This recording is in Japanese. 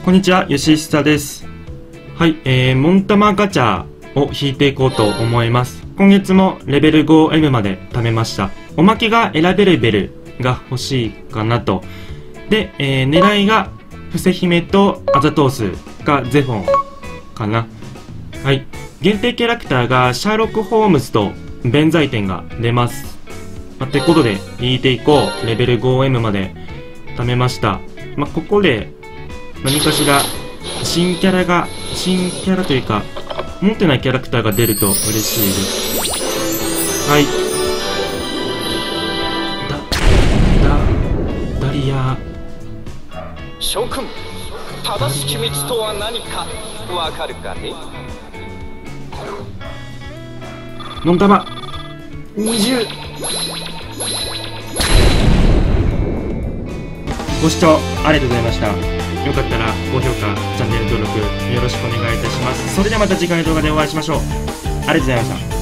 こんにちは、よしひさです。はい、モンタマガチャを引いていこうと思います。今月もレベル 5M まで貯めました。おまけが選べるベルが欲しいかなと。で、狙いが伏せ姫とアザトースがゼフォンかな。はい。限定キャラクターがシャーロック・ホームズと弁財天が出ます。ってことで引いていこう。レベル 5M まで貯めました。ここで何かしら新キャラというか持ってないキャラクターが出ると嬉しいです。はい。ダリア。 諸君、正しき道とは何かわかるかね。 モンタマ20。ご視聴ありがとうございました。よかったら高評価、チャンネル登録よろしくお願いいたします。それではまた次回の動画でお会いしましょう。ありがとうございました。